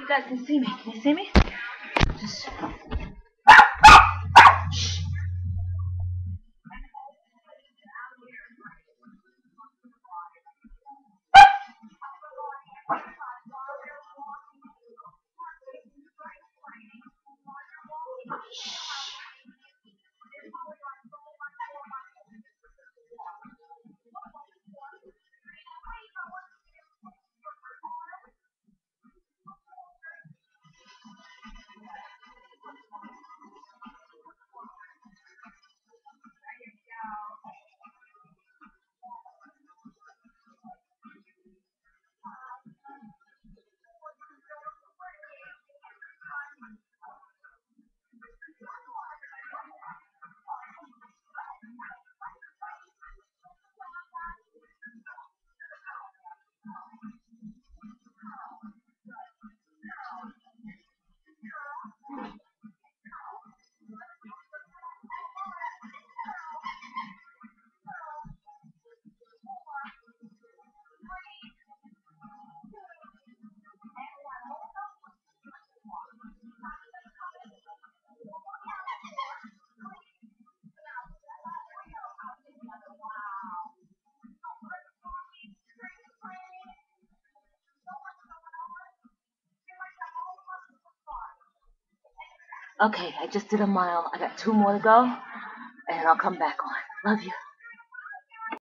guys can see me. Can you see me? Just... Okay, I just did a mile. I got 2 more to go, and I'll come back on. Love you.